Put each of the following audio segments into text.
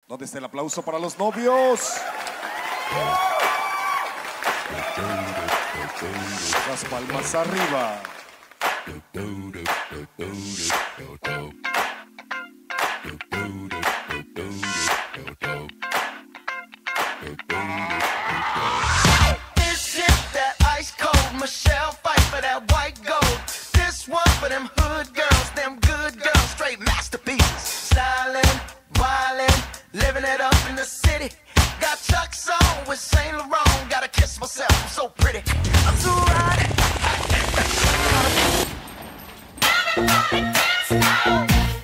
¿Dónde está el aplauso para los novios? Las palmas arriba. This shit that ice cold Michelle fight for that white gold. This one for them hood girls, them good girls, straight masterpieces. Styling, wildin', living it up in the city. Got Chuck's on with Saint Laurent. Gotta kiss myself, I'm so pretty. I'm so right. Everybody dance now.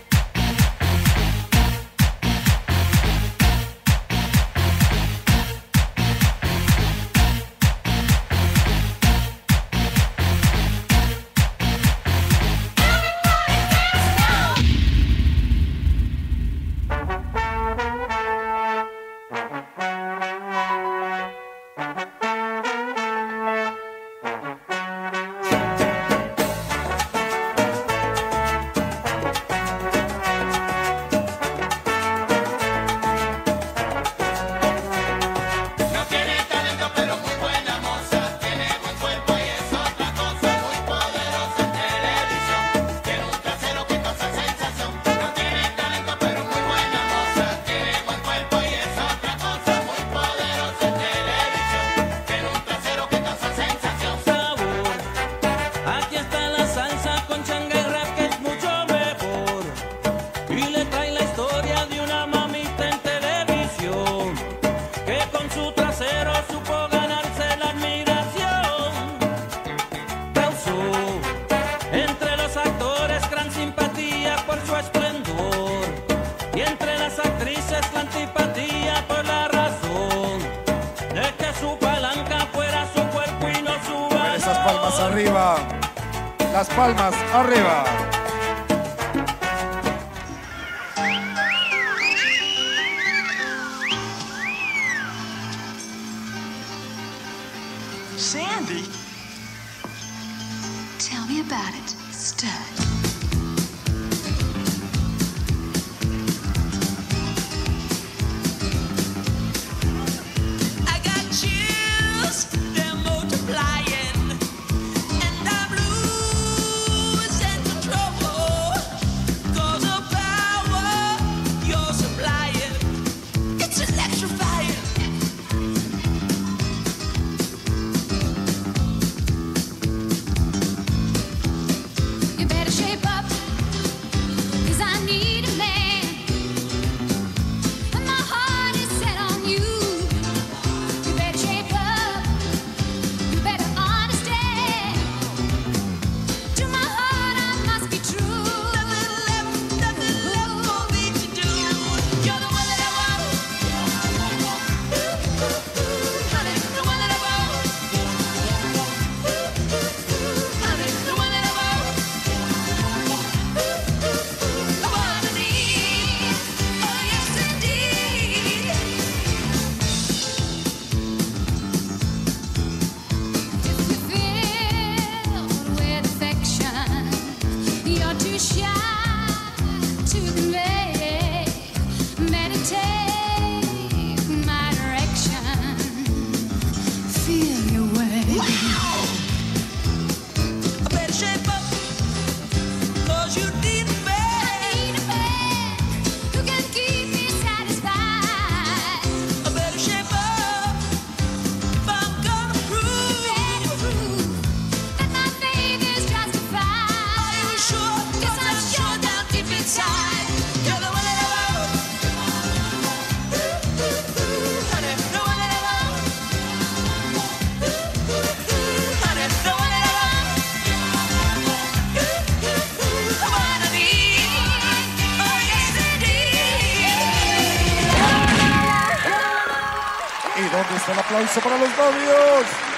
Arriba, las palmas arriba. Sandy? Tell me about it, stud. ¿Dónde está el aplauso para los novios?